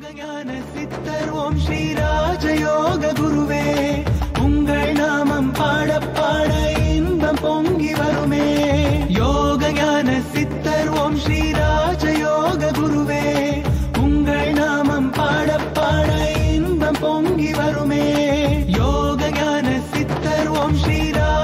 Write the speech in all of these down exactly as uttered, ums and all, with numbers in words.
யோகஞான சித்தர் ஓம் ஸ்ரீ ராஜயோக குருவே, உங்கள் நாமம் பாட பாட இன்பம் பொங்கி வருமே. யோகஞான சித்தர் ஓம் ஸ்ரீ ராஜயோக குருவே, உங்கள் நாமம் பாட பாட இன்பம் பொங்கி வருமே. யோகஞான சித்தர் ஓம் ஸ்ரீ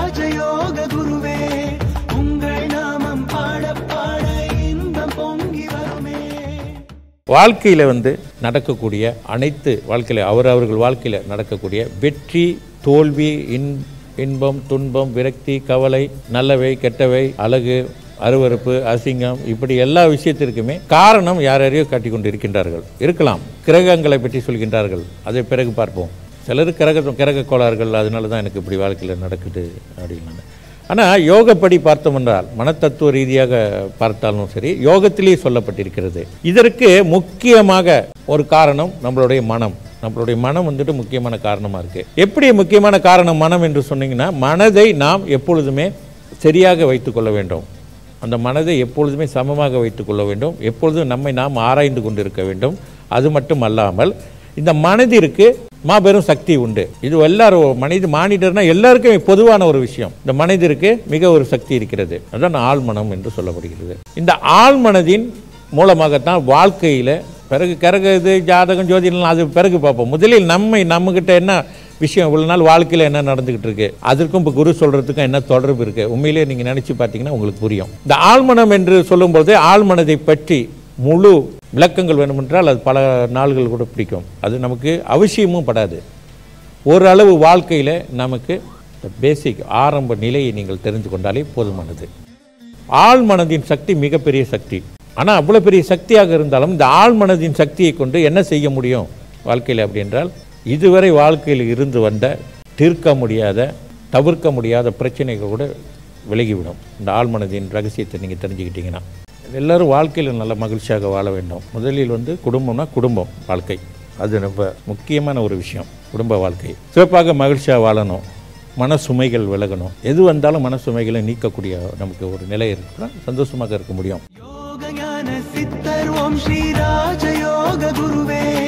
ராஜயோக குருவே, உங்கள் நாமம் பாட பாட இன்பம் பொங்கி வருமே. வாழ்க்கையில் வந்து நடக்கக்கூடிய அனைத்து வாழ்க்கையில் அவர் அவர்கள் வாழ்க்கையில் நடக்கக்கூடிய வெற்றி தோல்வி இன் இன்பம் துன்பம் விரக்தி கவலை நல்லவை கெட்டவை அழகு அருவருப்பு அசிங்கம் இப்படி எல்லா விஷயத்திற்குமே காரணம் யார் யாரையோ காட்டி கொண்டு இருக்கின்றார்கள். இருக்கலாம் கிரகங்களை பற்றி சொல்கின்றார்கள், அதை பிறகு பார்ப்போம். சிலர் கிரக கிரக கோளாறுகள் அதனால தான் எனக்கு இப்படி வாழ்க்கையில் நடக்குது அப்படின்னு. ஆனால் யோகப்படி பார்த்தோம் என்றால் மனத்தத்துவ ரீதியாக பார்த்தாலும் சரி யோகத்திலேயே சொல்லப்பட்டிருக்கிறது. இதற்கு முக்கியமாக ஒரு காரணம் நம்மளுடைய மனம். நம்மளுடைய மனம் வந்துட்டு முக்கியமான காரணமாக இருக்குது. எப்படி முக்கியமான காரணம் மனம் என்று சொன்னீங்கன்னா, மனதை நாம் எப்பொழுதுமே சரியாக வைத்து கொள்ள வேண்டும். அந்த மனதை எப்பொழுதுமே சமமாக வைத்து கொள்ள வேண்டும். எப்பொழுதும் நம்மை நாம் ஆராய்ந்து கொண்டு இருக்க வேண்டும். அது மட்டும் அல்லாமல் இந்த மனதிற்கு மாபெரும் சக்தி உண்டு. இது எல்லாரும் மனித மானிடர்னா எல்லாருக்கும் பொதுவான ஒரு விஷயம். இந்த மனதிற்கு மிக ஒரு சக்தி இருக்கிறது. அதுதான் ஆழ்மனம் என்று சொல்லப்படுகிறது. இந்த ஆழ்மனதின் மூலமாகத்தான் வாழ்க்கையில் பிறகு கரக இது ஜாதகம் ஜோதிடம் அது பிறகு பார்ப்போம். முதலில் நம்மை நம்மகிட்ட என்ன விஷயம் இவ்வளோ நாள் வாழ்க்கையில் என்ன நடந்துகிட்டு இருக்கு, அதற்கும் இப்போ குரு சொல்றதுக்கும் என்ன தொடர்பு இருக்கு, உண்மையிலே நீங்க நினைச்சு பார்த்தீங்கன்னா உங்களுக்கு புரியும். இந்த ஆழ்மனம் என்று சொல்லும்போது ஆழ்மனதை பற்றி முழு விளக்கங்கள் வேண்டுமென்றால் அது பல நாள்கள் கூட பிடிக்கும். அது நமக்கு அவசியமும் படாது. ஓரளவு வாழ்க்கையில் நமக்கு பேசிக் ஆரம்ப நிலையை நீங்கள் தெரிந்து கொண்டாலே போதுமானது. ஆழ்மனதின் சக்தி மிகப்பெரிய சக்தி. ஆனால் அவ்வளோ பெரிய சக்தியாக இருந்தாலும் இந்த ஆழ்மனதின் சக்தியை கொண்டு என்ன செய்ய முடியும் வாழ்க்கையில் அப்படி என்றால், இதுவரை வாழ்க்கையில் இருந்து வந்த தீர்க்க முடியாத தவிர்க்க முடியாத பிரச்சனைகள் கூட விலகிவிடும். இந்த ஆழ்மனதின் ரகசியத்தை நீங்கள் தெரிஞ்சுக்கிட்டீங்கன்னா எல்லோரும் வாழ்க்கையில் நல்ல மகிழ்ச்சியாக வாழ வேண்டும். முதலில் வந்து குடும்பம்னா குடும்பம் வாழ்க்கை, அது ரொம்ப முக்கியமான ஒரு விஷயம். குடும்ப வாழ்க்கை சிறப்பாக மகிழ்ச்சியாக வாழணும். மன சுமைகள் விலகணும். எது வந்தாலும் மன சுமைகளை நீக்கக்கூடிய நமக்கு ஒரு நிலை இருக்குன்னா சந்தோஷமாக இருக்க முடியும். யோகஞான சித்தர் ஓம் ஸ்ரீ ராஜயோக குருவே,